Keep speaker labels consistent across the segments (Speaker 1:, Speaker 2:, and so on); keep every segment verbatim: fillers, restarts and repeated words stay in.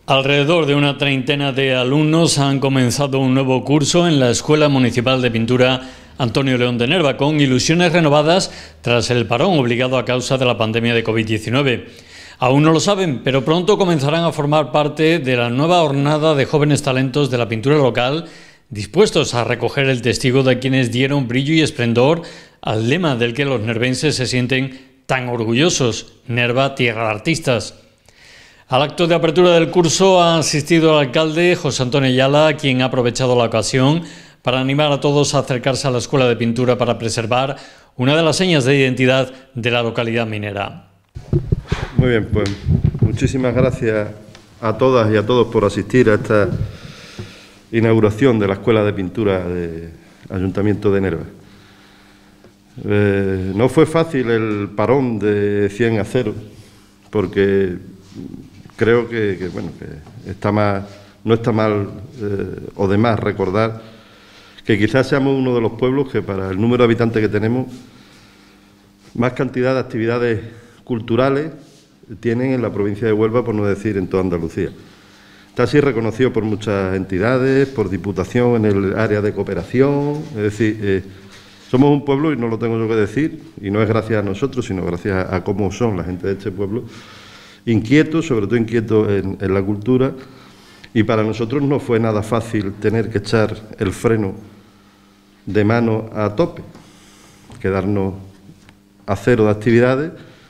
Speaker 1: Alrededor de una treintena de alumnos han comenzado un nuevo curso en la Escuela Municipal de Pintura Antonio León de Nerva, con ilusiones renovadas tras el parón obligado a causa de la pandemia de COVID diecinueve. Aún no lo saben, pero pronto comenzarán a formar parte de la nueva hornada de jóvenes talentos de la pintura local, dispuestos a recoger el testigo de quienes dieron brillo y esplendor al lema del que los nervenses se sienten tan orgullosos: Nerva, tierra de artistas. Al acto de apertura del curso ha asistido el alcalde José Antonio Ayala, quien ha aprovechado la ocasión para animar a todos a acercarse a la Escuela de Pintura para preservar una de las señas de identidad de la localidad minera.
Speaker 2: Muy bien, pues muchísimas gracias a todas y a todos por asistir a esta inauguración de la Escuela de Pintura del Ayuntamiento de Nerva. Eh, no fue fácil el parón de cien a cero, porque creo que, que, bueno, que está más, no está mal eh, o de más recordar que quizás seamos uno de los pueblos que, para el número de habitantes que tenemos, más cantidad de actividades culturales tienen en la provincia de Huelva, por no decir en toda Andalucía. Está así reconocido por muchas entidades, por Diputación en el área de cooperación. Es decir, eh, somos un pueblo, y no lo tengo yo que decir, y no es gracias a nosotros, sino gracias a, a cómo son la gente de este pueblo, inquietos, sobre todo inquietos en, en la cultura, y para nosotros no fue nada fácil tener que echar el freno de mano a tope, quedarnos a cero de actividades,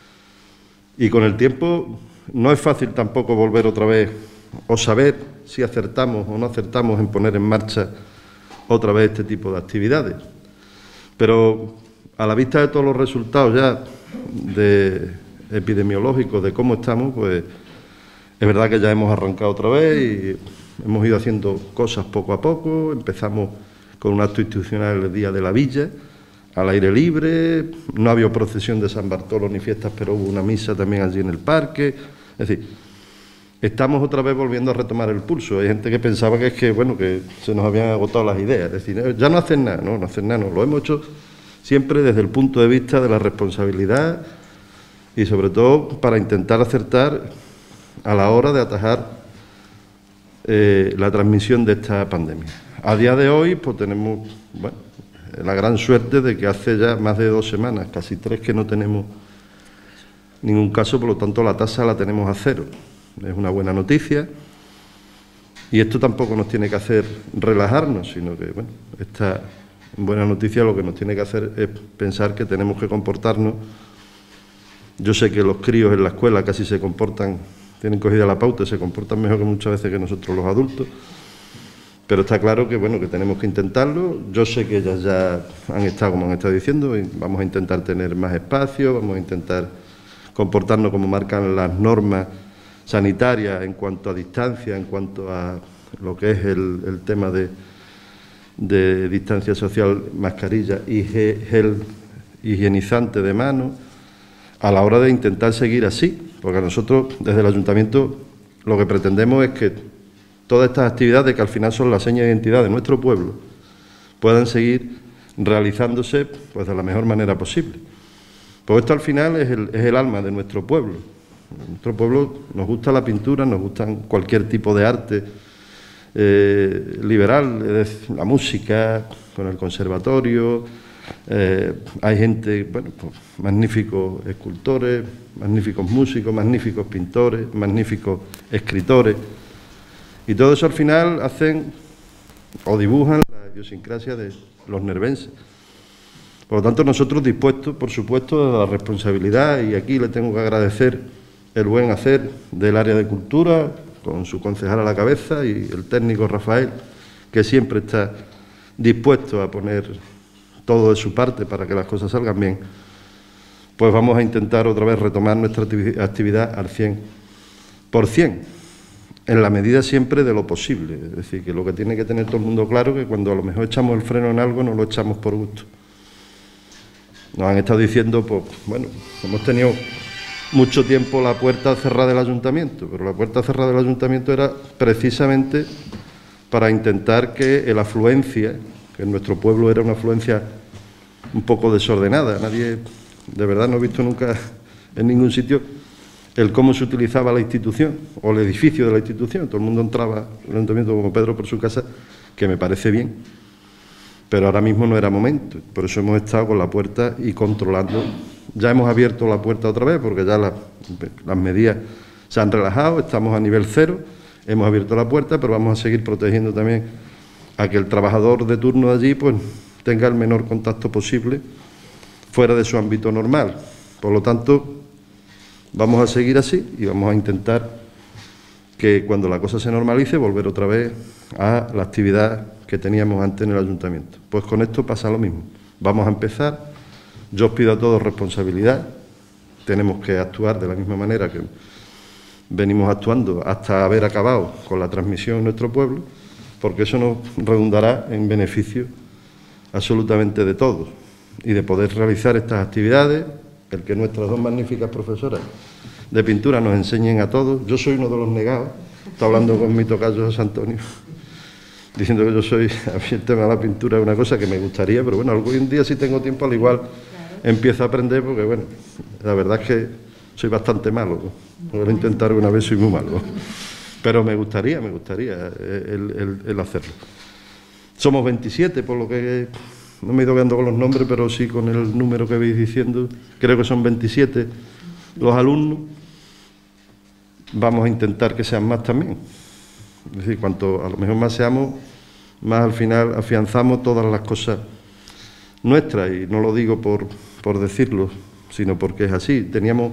Speaker 2: y con el tiempo no es fácil tampoco volver otra vez o saber si acertamos o no acertamos en poner en marcha otra vez este tipo de actividades. Pero a la vista de todos los resultados ya de epidemiológicos de cómo estamos, pues es verdad que ya hemos arrancado otra vez y hemos ido haciendo cosas poco a poco. Empezamos con un acto institucional el Día de la Villa, al aire libre. No había procesión de San Bartolo ni fiestas, pero hubo una misa también allí en el parque. Es decir, estamos otra vez volviendo a retomar el pulso. Hay gente que pensaba que es que, bueno, que se nos habían agotado las ideas. Es decir, ya no hacen nada, no, no hacen nada, no. Lo hemos hecho siempre desde el punto de vista de la responsabilidad y sobre todo para intentar acertar a la hora de atajar eh, la transmisión de esta pandemia. A día de hoy, pues tenemos, bueno, la gran suerte de que hace ya más de dos semanas, casi tres, que no tenemos ningún caso, por lo tanto la tasa la tenemos a cero. Es una buena noticia, y esto tampoco nos tiene que hacer relajarnos, sino que, bueno, esta buena noticia lo que nos tiene que hacer es pensar que tenemos que comportarnos. Yo sé que los críos en la escuela casi se comportan, tienen cogida la pauta, se comportan mejor que muchas veces que nosotros los adultos, pero está claro que, bueno, que tenemos que intentarlo. Yo sé que ellas ya han estado, como han estado diciendo, y vamos a intentar tener más espacio, vamos a intentar comportarnos como marcan las normas sanitarias en cuanto a distancia, en cuanto a lo que es el, el tema de, de distancia social, mascarilla y gel higienizante de manos, a la hora de intentar seguir así, porque nosotros desde el Ayuntamiento lo que pretendemos es que todas estas actividades, que al final son la seña de identidad de nuestro pueblo, puedan seguir realizándose pues de la mejor manera posible. Pues esto al final es el, es el alma de nuestro pueblo. En nuestro pueblo nos gusta la pintura, nos gustan cualquier tipo de arte eh, liberal, es decir, la música, con el conservatorio. Eh, hay gente, bueno, pues, magníficos escultores, magníficos músicos, magníficos pintores, magníficos escritores, y todo eso al final hacen o dibujan la idiosincrasia de los nervenses. Por lo tanto, nosotros dispuestos, por supuesto, a la responsabilidad, y aquí le tengo que agradecer el buen hacer del área de cultura, con su concejal a la cabeza, y el técnico Rafael, que siempre está dispuesto a poner todo de su parte para que las cosas salgan bien. Pues vamos a intentar otra vez retomar nuestra actividad al cien por cien, en la medida siempre de lo posible. Es decir, que lo que tiene que tener todo el mundo claro es que cuando a lo mejor echamos el freno en algo, no lo echamos por gusto. Nos han estado diciendo, pues, bueno, hemos tenido mucho tiempo la puerta cerrada del Ayuntamiento, pero la puerta cerrada del Ayuntamiento era precisamente para intentar que la afluencia, que en nuestro pueblo era una afluencia un poco desordenada, nadie, de verdad no he visto nunca en ningún sitio el cómo se utilizaba la institución o el edificio de la institución. Todo el mundo entraba al ayuntamiento como Pedro por su casa, que me parece bien, pero ahora mismo no era momento. Por eso hemos estado con la puerta y controlando. Ya hemos abierto la puerta otra vez, porque ya las, las medidas se han relajado, estamos a nivel cero, hemos abierto la puerta, pero vamos a seguir protegiendo también a que el trabajador de turno de allí pues tenga el menor contacto posible fuera de su ámbito normal. Por lo tanto, vamos a seguir así y vamos a intentar que cuando la cosa se normalice, volver otra vez a la actividad que teníamos antes en el ayuntamiento. Pues con esto pasa lo mismo. Vamos a empezar. Yo os pido a todos responsabilidad. Tenemos que actuar de la misma manera que venimos actuando hasta haber acabado con la transmisión en nuestro pueblo, porque eso nos redundará en beneficio absolutamente de todos y de poder realizar estas actividades, el que nuestras dos magníficas profesoras de pintura nos enseñen a todos. Yo soy uno de los negados, estoy hablando con mi tocayo José Antonio, diciendo que yo soy, a mí el tema de la pintura es una cosa que me gustaría, pero bueno, algún día si tengo tiempo al igual empiezo a aprender, porque bueno, la verdad es que soy bastante malo, ¿no? Voy a intentar una vez, soy muy malo, pero me gustaría, me gustaría el, el, el hacerlo. Somos veintisiete, por lo que no me he ido quedando con los nombres, pero sí con el número que veis diciendo, creo que son veintisiete los alumnos. Vamos a intentar que sean más también. Es decir, cuanto a lo mejor más seamos, más al final afianzamos todas las cosas nuestras, y no lo digo por, por decirlo, sino porque es así. Teníamos,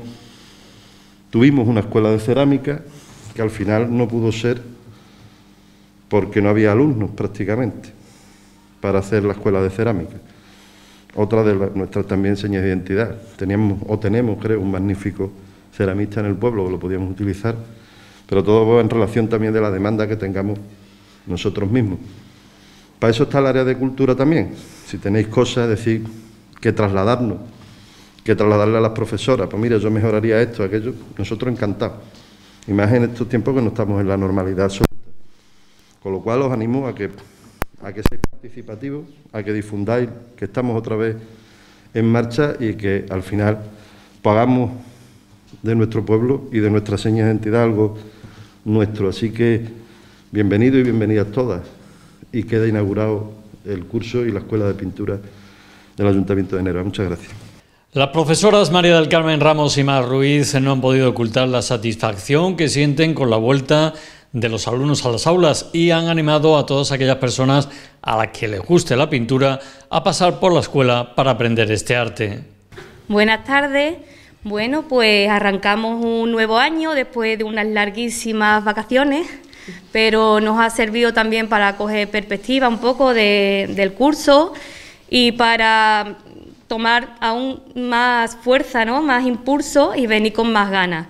Speaker 2: tuvimos una escuela de cerámica que al final no pudo ser porque no había alumnos prácticamente para hacer la escuela de cerámica. Otra de la, nuestras también señas de identidad. Teníamos, o tenemos, creo, un magnífico ceramista en el pueblo que lo podíamos utilizar, pero todo va en relación también de la demanda que tengamos nosotros mismos. Para eso está el área de cultura también. Si tenéis cosas, decir, que trasladarnos, que trasladarle a las profesoras, pues mira, yo mejoraría esto, aquello, nosotros encantados. Y más en estos tiempos que no estamos en la normalidad absoluta. Con lo cual os animo a que, a que seáis participativos, a que difundáis que estamos otra vez en marcha y que al final pagamos de nuestro pueblo y de nuestra seña de identidad algo nuestro. Así que bienvenidos y bienvenidas todas. Y queda inaugurado el curso y la Escuela de Pintura del Ayuntamiento de Nerva. Muchas gracias.
Speaker 1: Las profesoras María del Carmen Ramos y Mar Ruiz no han podido ocultar la satisfacción que sienten con la vuelta de los alumnos a las aulas y han animado a todas aquellas personas a las que les guste la pintura a pasar por la escuela para aprender este arte.
Speaker 3: Buenas tardes. Bueno, pues arrancamos un nuevo año después de unas larguísimas vacaciones, pero nos ha servido también para coger perspectiva un poco de, del curso y para tomar aún más fuerza, ¿no?, más impulso y venir con más ganas.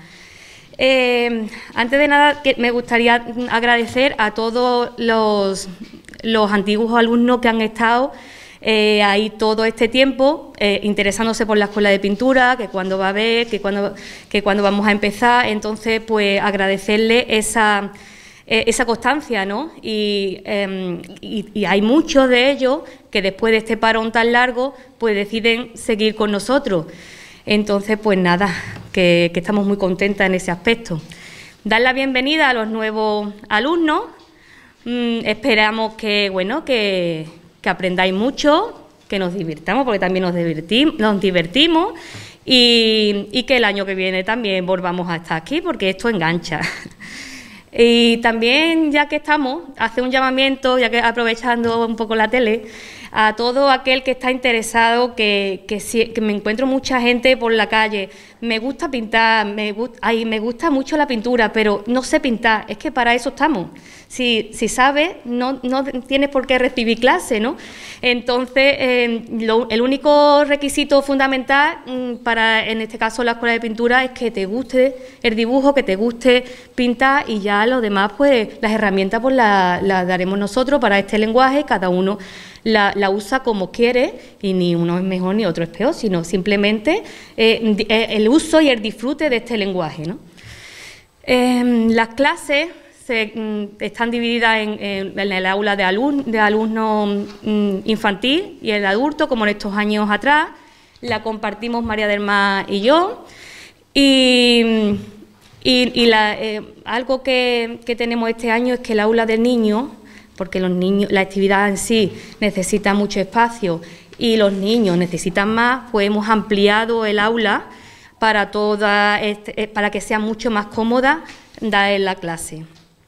Speaker 3: Eh, antes de nada, que me gustaría agradecer a todos los, los antiguos alumnos que han estado eh, ahí todo este tiempo, eh, interesándose por la escuela de pintura, que cuándo va a haber, que cuándo, que cuándo vamos a empezar. Entonces, pues agradecerle esa, eh, esa constancia, ¿no? Y, eh, y, y hay muchos de ellos que después de este parón tan largo, pues deciden seguir con nosotros. Entonces, pues nada, que, que estamos muy contentas en ese aspecto. Dar la bienvenida a los nuevos alumnos. Mm, esperamos que, bueno, que, que aprendáis mucho, que nos divirtamos, porque también nos, divertim, nos divertimos, y, y que el año que viene también volvamos a estar aquí, porque esto engancha. Y también, ya que estamos, hace un llamamiento, ya que aprovechando un poco la tele, a todo aquel que está interesado, que, que, que me encuentro mucha gente por la calle, me gusta pintar, me, ay, me gusta mucho la pintura, pero no sé pintar, es que para eso estamos. Si, si sabes, no, no tienes por qué recibir clase, ¿no? Entonces, eh, lo, el único requisito fundamental mm, para, en este caso, la escuela de pintura es que te guste el dibujo, que te guste pintar, y ya lo demás, pues, las herramientas pues las la daremos nosotros para este lenguaje, cada uno La, la usa como quiere, y ni uno es mejor ni otro es peor, sino simplemente eh, el uso y el disfrute de este lenguaje, ¿no? Eh, las clases se, mm, están divididas en, en, en el aula de, alum, de alumno mm, infantil y el adulto, como en estos años atrás. La compartimos María del Mar y yo, y, Y, y la, eh, algo que, que tenemos este año es que el aula del niño, porque los niños, la actividad en sí necesita mucho espacio y los niños necesitan más, pues hemos ampliado el aula para, toda este, para que sea mucho más cómoda dar la clase.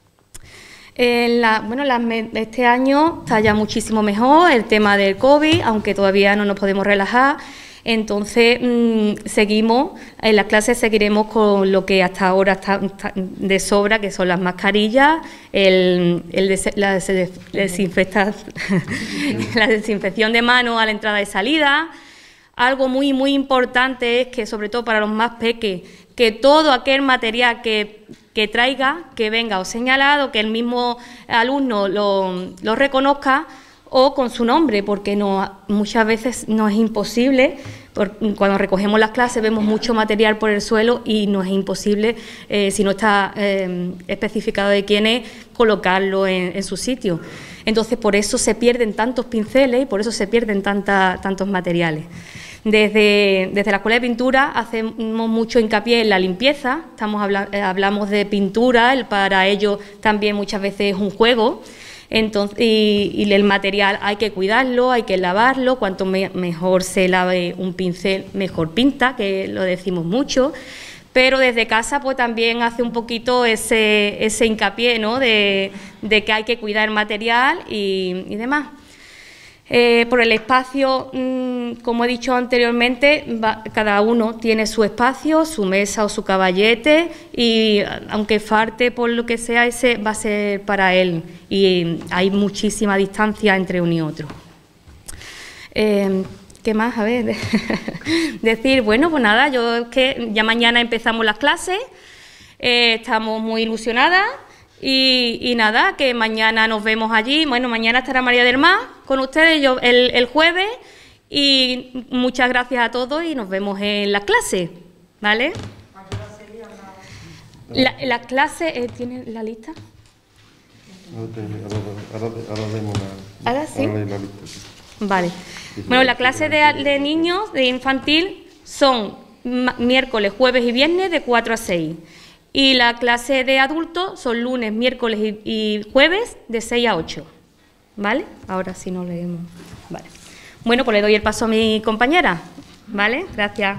Speaker 3: En la, bueno, la, este año está ya muchísimo mejor el tema del COVID, aunque todavía no nos podemos relajar. Entonces, mmm, seguimos, en las clases seguiremos con lo que hasta ahora está, está de sobra, que son las mascarillas, el, el des, la, desinfecta, la desinfección de manos a la entrada y salida. Algo muy, muy importante es que, sobre todo para los más pequeños, que todo aquel material que, que traiga, que venga o señalado, que el mismo alumno lo, lo reconozca o con su nombre, porque no, muchas veces no es imposible, por, cuando recogemos las clases vemos mucho material por el suelo y no es imposible, eh, si no está eh, especificado de quién es, colocarlo en, en su sitio. Entonces, por eso se pierden tantos pinceles y por eso se pierden tanta, tantos materiales. Desde, desde la Escuela de Pintura hacemos mucho hincapié en la limpieza, estamos habla, hablamos de pintura, el, para ello también muchas veces es un juego, entonces, y, y el material hay que cuidarlo, hay que lavarlo, cuanto me, mejor se lave un pincel, mejor pinta, que lo decimos mucho, pero desde casa pues también hace un poquito ese, ese hincapié, ¿no?, de, de que hay que cuidar el material y, y demás. Eh, por el espacio, mmm, como he dicho anteriormente, va, cada uno tiene su espacio, su mesa o su caballete y aunque falte por lo que sea, ese va a ser para él y hay muchísima distancia entre uno y otro. Eh, ¿Qué más? A ver, decir, bueno, pues nada, yo es que ya mañana empezamos las clases, eh, estamos muy ilusionadas. Y, y nada, que mañana nos vemos allí. Bueno, mañana estará María del Mar con ustedes, yo el, el jueves. Y muchas gracias a todos y nos vemos en las clases, ¿vale? La, la clase, eh, ¿tiene la lista?
Speaker 2: Ahora, ahora leemos la,
Speaker 3: ¿Ahora sí?
Speaker 2: ahora la lista.
Speaker 3: Vale. Bueno, la clase de, de niños, de infantil, son miércoles, jueves y viernes de cuatro a seis. Y la clase de adultos son lunes, miércoles y, y jueves de seis a ocho. ¿Vale? Ahora sí no leemos. Vale. Bueno, pues le doy el paso a mi compañera. ¿Vale? Gracias.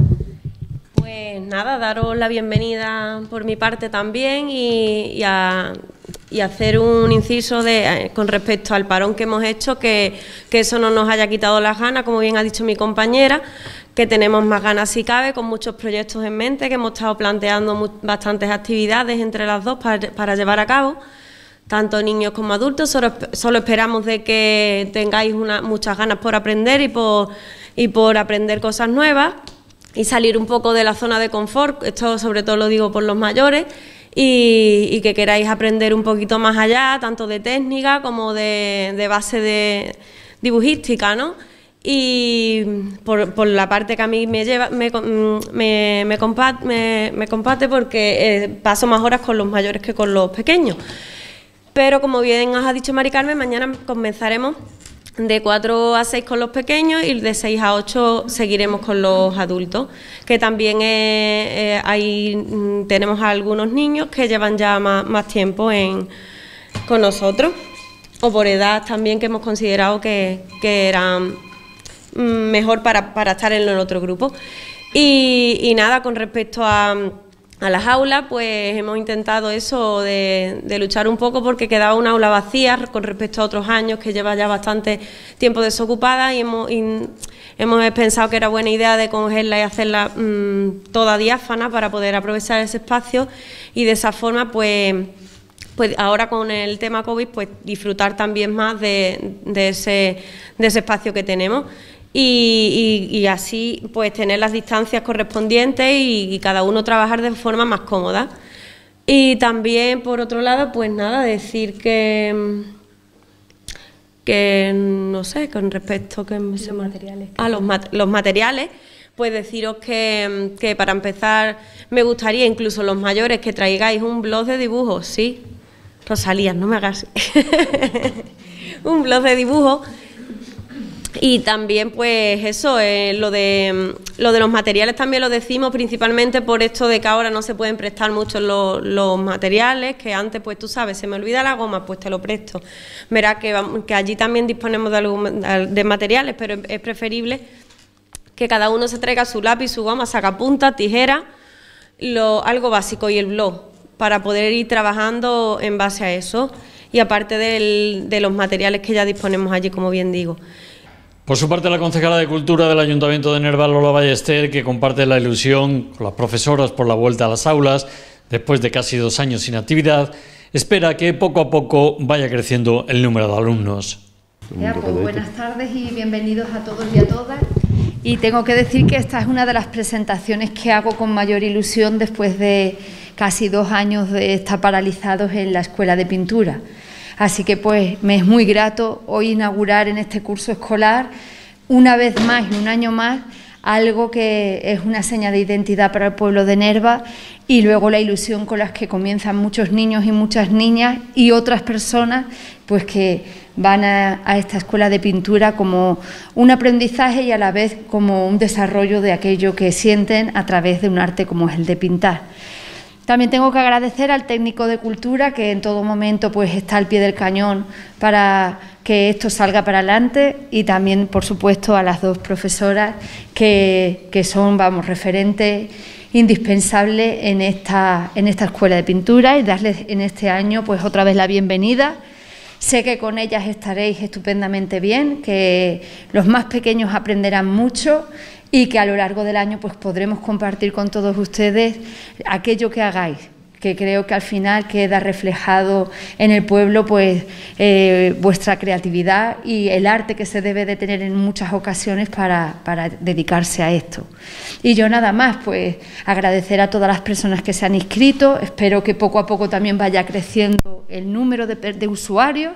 Speaker 4: Pues nada, daros la bienvenida por mi parte también y, y, a, y hacer un inciso de, con respecto al parón que hemos hecho, que, que eso no nos haya quitado las ganas, como bien ha dicho mi compañera, que tenemos más ganas si cabe, con muchos proyectos en mente, que hemos estado planteando bastantes actividades entre las dos para, para llevar a cabo, tanto niños como adultos. Solo, solo esperamos de que tengáis una, muchas ganas por aprender y por, y por aprender cosas nuevas y salir un poco de la zona de confort, esto sobre todo lo digo por los mayores, y, y que queráis aprender un poquito más allá, tanto de técnica como de, de base de dibujística, ¿no? Y por, por la parte que a mí me lleva, me, me, me, compate, me, me compate porque eh, paso más horas con los mayores que con los pequeños. Pero como bien os ha dicho Mari Carmen, mañana comenzaremos de cuatro a seis con los pequeños y de seis a ocho seguiremos con los adultos, que también eh, eh, hay, tenemos a algunos niños que llevan ya más, más tiempo en, con nosotros, o por edad también, que hemos considerado que, que eran mejor para, para estar en el otro grupo. Y, y nada, con respecto a, a las aulas, pues hemos intentado eso de, de luchar un poco porque quedaba una aula vacía con respecto a otros años que lleva ya bastante tiempo desocupada y hemos, y hemos pensado que era buena idea de cogerla y hacerla mmm, toda diáfana para poder aprovechar ese espacio y de esa forma pues pues ahora con el tema COVID pues disfrutar también más de, de, ese, de ese espacio que tenemos. Y, y, y así pues tener las distancias correspondientes y, y cada uno trabajar de forma más cómoda. Y también por otro lado pues nada, decir que que no sé, con respecto que
Speaker 3: los materiales,
Speaker 4: a los, mat los materiales, pues deciros que, que para empezar me gustaría incluso los mayores que traigáis un blog de dibujos, sí, Rosalía, no me hagas un blog de dibujos. Y también, pues eso, eh, lo de lo de los materiales también lo decimos principalmente por esto de que ahora no se pueden prestar mucho los, los materiales, que antes, pues tú sabes, se me olvida la goma, pues te lo presto. Verás que, que allí también disponemos de, algún, de materiales, pero es preferible que cada uno se traiga su lápiz, su goma, sacapunta, tijera, lo, algo básico y el blog, para poder ir trabajando en base a eso. Y aparte del, de los materiales que ya disponemos allí, como bien digo.
Speaker 1: Por su parte, la concejala de Cultura del Ayuntamiento de Nerva, Lola Ballester, que comparte la ilusión con las profesoras por la vuelta a las aulas, después de casi dos años sin actividad, espera que poco a poco vaya creciendo el número de alumnos.
Speaker 5: Ya, pues, buenas tardes y bienvenidos a todos y a todas. Y tengo que decir que esta es una de las presentaciones que hago con mayor ilusión después de casi dos años de estar paralizados en la Escuela de Pintura. Así que pues me es muy grato hoy inaugurar en este curso escolar, una vez más y un año más, algo que es una seña de identidad para el pueblo de Nerva, y luego la ilusión con la que comienzan muchos niños y muchas niñas y otras personas pues que van a, a esta escuela de pintura como un aprendizaje y a la vez como un desarrollo de aquello que sienten a través de un arte como es el de pintar. También tengo que agradecer al técnico de cultura que en todo momento pues está al pie del cañón para que esto salga para adelante, y también por supuesto a las dos profesoras que, que son, vamos, referentes indispensables en esta, en esta escuela de pintura, y darles en este año pues otra vez la bienvenida. Sé que con ellas estaréis estupendamente bien, que los más pequeños aprenderán mucho y que a lo largo del año pues podremos compartir con todos ustedes aquello que hagáis, que creo que al final queda reflejado en el pueblo pues eh, vuestra creatividad y el arte que se debe de tener en muchas ocasiones para, para dedicarse a esto. Y yo nada más, pues agradecer a todas las personas que se han inscrito, espero que poco a poco también vaya creciendo el número de, de usuarios.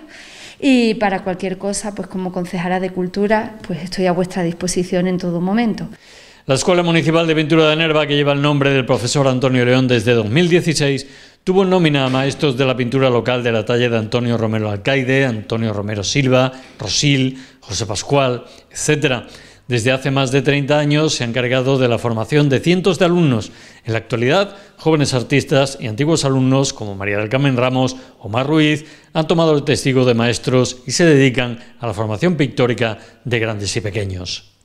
Speaker 5: Y para cualquier cosa, pues como concejala de Cultura, pues estoy a vuestra disposición en todo momento.
Speaker 1: La Escuela Municipal de Pintura de Nerva, que lleva el nombre del profesor Antonio León desde dos mil dieciséis, tuvo en nómina a maestros de la pintura local de la talla de Antonio Romero Alcaide, Antonio Romero Silva, Rosil, José Pascual, etcétera. Desde hace más de treinta años se ha encargado de la formación de cientos de alumnos. En la actualidad, jóvenes artistas y antiguos alumnos como María del Carmen Ramos o Mar Ruiz han tomado el testigo de maestros y se dedican a la formación pictórica de grandes y pequeños.